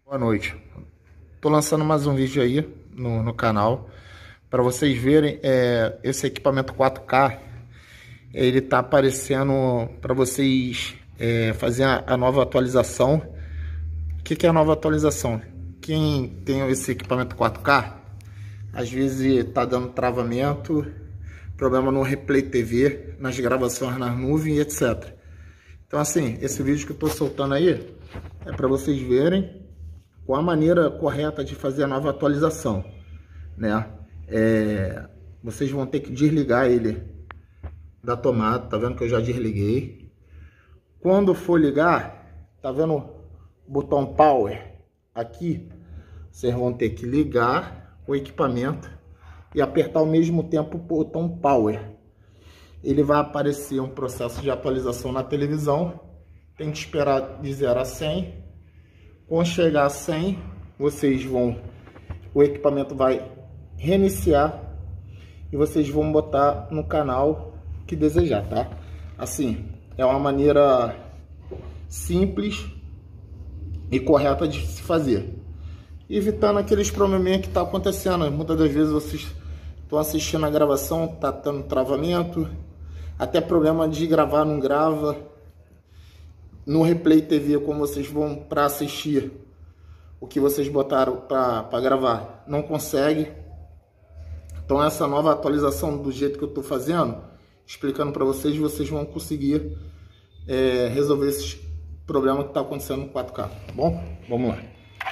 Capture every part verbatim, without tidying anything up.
Boa noite. Tô lançando mais um vídeo aí no, no canal para vocês verem é, esse equipamento quatro K. Ele tá aparecendo para vocês é, fazer a, a nova atualização. O que, que é a nova atualização? Quem tem esse equipamento quatro K, às vezes tá dando travamento, problema no Replay T V, nas gravações nas nuvens, etcétera. Então assim, esse vídeo que eu tô soltando aí é para vocês verem qual a maneira correta de fazer a nova atualização, né? É, vocês vão ter que desligar ele da tomada, tá vendo que eu já desliguei. Quando for ligar, tá vendo o botão Power aqui? Vocês vão ter que ligar o equipamento e apertar ao mesmo tempo o botão Power. Ele vai aparecer um processo de atualização na televisão. Tem que esperar de zero a cem. Quando chegar a cem, vocês vão, o equipamento vai reiniciar e vocês vão botar no canal que desejar, tá? Assim, é uma maneira simples e correta de se fazer, evitando aqueles probleminhas que tá acontecendo. Muitas das vezes vocês estão assistindo a gravação, tá tendo travamento, até problema de gravar não grava. No Replay T V, como vocês vão para assistir o que vocês botaram para gravar, não consegue. Então essa nova atualização, do jeito que eu estou fazendo, explicando para vocês, vocês vão conseguir é, resolver esses problemas que está acontecendo no quatro K, tá bom? Vamos lá.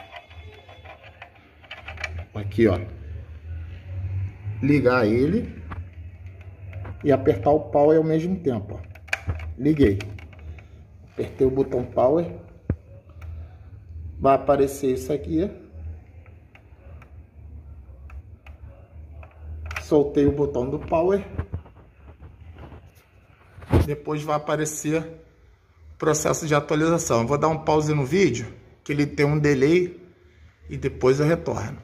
Aqui, ó. Ligar ele e apertar o power ao mesmo tempo, ó. Liguei. Apertei o botão Power, vai aparecer isso aqui. Soltei o botão do Power, depois vai aparecer o processo de atualização. Eu vou dar um pause no vídeo, que ele tem um delay, e depois eu retorno.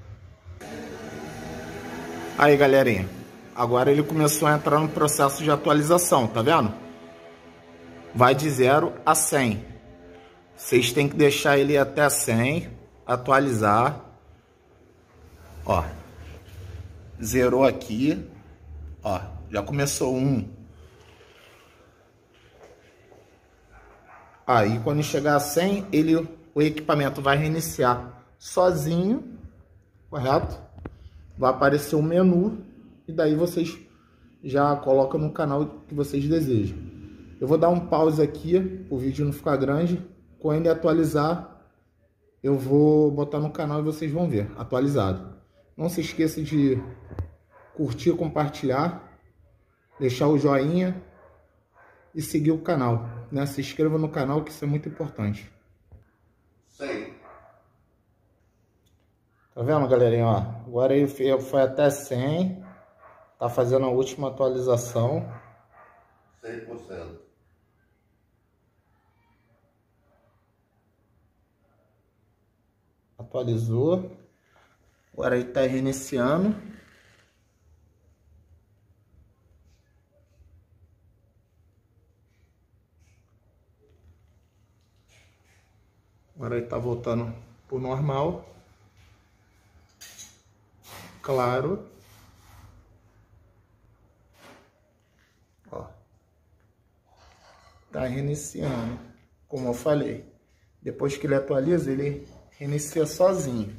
Aí, galerinha, agora ele começou a entrar no processo de atualização, tá vendo? Vai de zero a cem. Vocês têm que deixar ele até cem, atualizar. Ó, zerou aqui. Ó, já começou um. Aí quando chegar a cem, ele, o equipamento vai reiniciar sozinho, correto? Vai aparecer um menu e daí vocês já colocam no canal que vocês desejam. Eu vou dar um pause aqui, o vídeo não ficar grande. Quando ele atualizar, eu vou botar no canal e vocês vão ver, atualizado. Não se esqueça de curtir, compartilhar, deixar o joinha e seguir o canal, né? Se inscreva no canal, que isso é muito importante. Sei. Tá vendo, galerinha? Ó, agora ele foi até cem, tá fazendo a última atualização. cem por cento. Atualizou. Agora ele está reiniciando. Agora ele está voltando pro normal. Claro. Ó. Tá reiniciando. Como eu falei. Depois que ele atualiza, ele reinicia sozinho.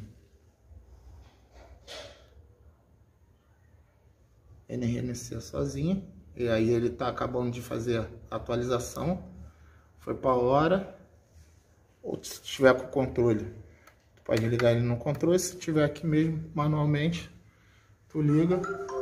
Ele reinicia sozinho. E aí ele tá acabando de fazer a atualização. Foi para a hora. Ou se tiver com o controle, tu pode ligar ele no controle. Se tiver aqui mesmo, manualmente, tu liga.